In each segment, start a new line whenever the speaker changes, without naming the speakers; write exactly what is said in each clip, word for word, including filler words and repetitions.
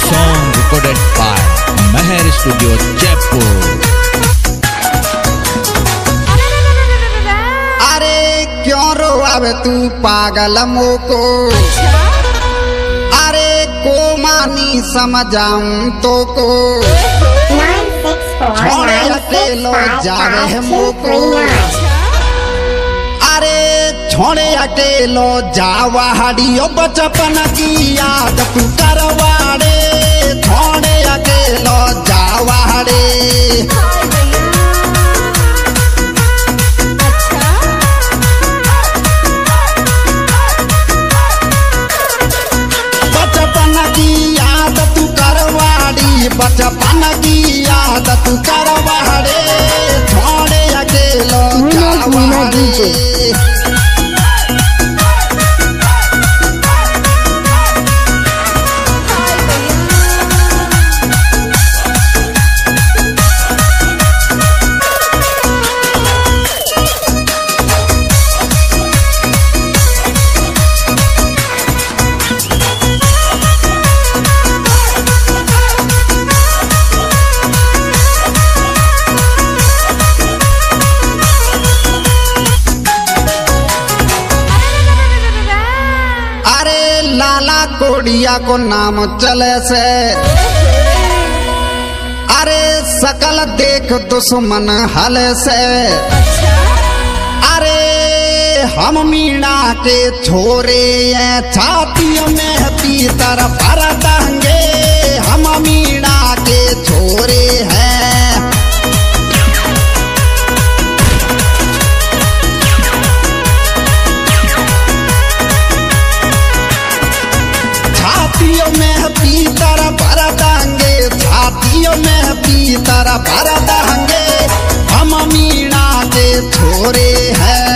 Song recorded by Meher Studio, Jaipur.
अरे क्यों रोआवे तू पागल मोको, अरे को मानी समझाऊं तो को छोड़े अकेलो जावे है मोको, अरे छोड़े अकेलो जावा हडियो बचपन की याद तू करवाड़े, छोड़े अकेलो जावा हड़े बचपन की याद तू करवाड़े, छोड़े अकेलो जावाड़े। लाला कोडिया को नाम चले से, अरे सकल देख दुश्मन हले से, अरे हम मीणा के छोरे छातियों में पीतर भर देंगे, हम मीणा के छोरे हैं। छातियों में पीतर भर देंगे, छातियों में पीतर भर देंगे, हम मीणा के छोरे हैं।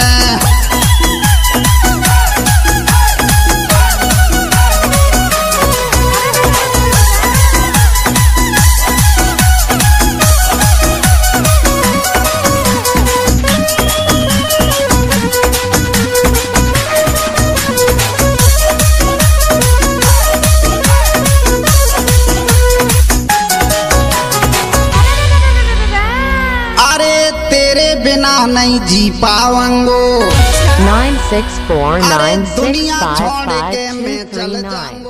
बिना नहीं जी पावंगो,
nine six four nine six five five two three nine।